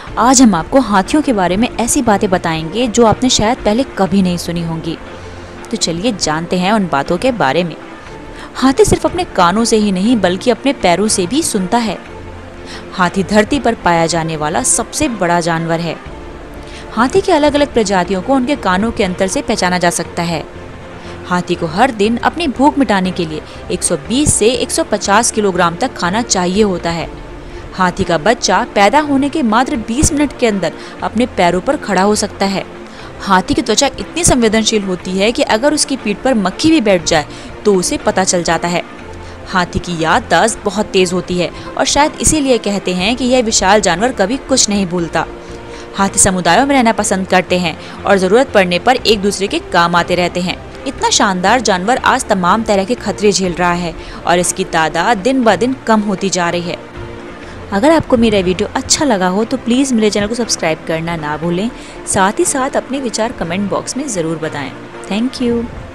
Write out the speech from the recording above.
आज हम आपको हाथियों के बारे में ऐसी बातें बताएंगे जो आपने शायद पहले कभी नहीं सुनी होंगी। तो चलिए जानते हैं उन बातों के बारे में। हाथी सिर्फ अपने कानों से ही नहीं बल्कि अपने पैरों से भी सुनता है। हाथी धरती पर पाया जाने वाला सबसे बड़ा जानवर है। हाथी के अलग अलग प्रजातियों को उनके कानों के अंतर से पहचाना जा सकता है। हाथी को हर दिन अपनी भूख मिटाने के लिए 120 से 150 किलोग्राम तक खाना चाहिए होता है। हाथी का बच्चा पैदा होने के मात्र 20 मिनट के अंदर अपने पैरों पर खड़ा हो सकता है। हाथी की त्वचा इतनी संवेदनशील होती है कि अगर उसकी पीठ पर मक्खी भी बैठ जाए तो उसे पता चल जाता है। हाथी की याददाश्त बहुत तेज होती है और शायद इसीलिए कहते हैं कि यह विशाल जानवर कभी कुछ नहीं भूलता। हाथी समुदायों में रहना पसंद करते हैं और जरूरत पड़ने पर एक दूसरे के काम आते रहते हैं। इतना शानदार जानवर आज तमाम तरह के खतरे झेल रहा है और इसकी तादाद दिन ब दिन कम होती जा रही है। अगर आपको मेरा वीडियो अच्छा लगा हो तो प्लीज़ मेरे चैनल को सब्सक्राइब करना ना भूलें। साथ ही साथ अपने विचार कमेंट बॉक्स में ज़रूर बताएं। Thank you.